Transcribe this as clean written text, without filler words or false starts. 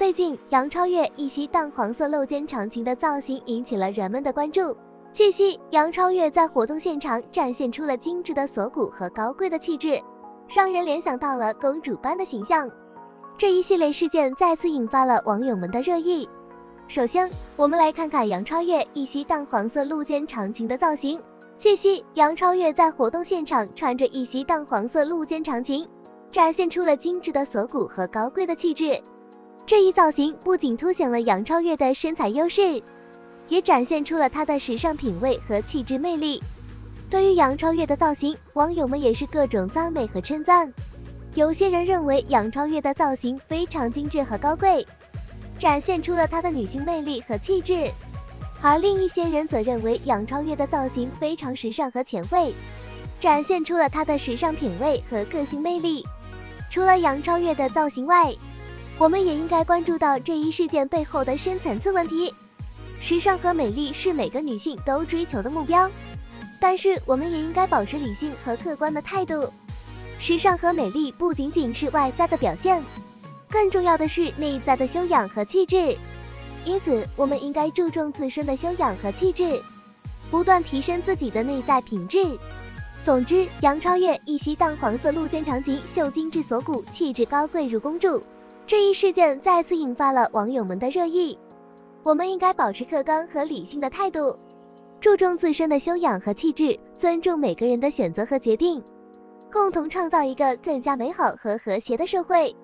最近，杨超越一袭淡黄色露肩长裙的造型引起了人们的关注。据悉，杨超越在活动现场展现出了精致的锁骨和高贵的气质，让人联想到了公主般的形象。这一系列事件再次引发了网友们的热议。首先，我们来看看杨超越一袭淡黄色露肩长裙的造型。据悉，杨超越在活动现场穿着一袭淡黄色露肩长裙，展现出了精致的锁骨和高贵的气质。这一造型不仅凸显了杨超越的身材优势，也展现出了她的时尚品味和气质魅力。对于杨超越的造型，网友们也是各种赞美和称赞。有些人认为杨超越的造型非常精致和高贵，展现出了她的女性魅力和气质，而另一些人则认为杨超越的造型非常时尚和前卫，展现出了她的时尚品味和个性魅力。除了杨超越的造型外，我们也应该关注到这一事件背后的深层次问题。时尚和美丽是每个女性都追求的目标，但是我们也应该保持理性和客观的态度。时尚和美丽不仅仅是外在的表现，更重要的是内在的修养和气质。因此，我们应该注重自身的修养和气质，不断提升自己的内在品质。总之，杨超越一袭淡黄色露肩长裙，秀精致锁骨，气质高贵如公主。这一事件再次引发了网友们的热议。我们应该保持客观和理性的态度，注重自身的修养和气质，尊重每个人的选择和决定，共同创造一个更加美好和和谐的社会。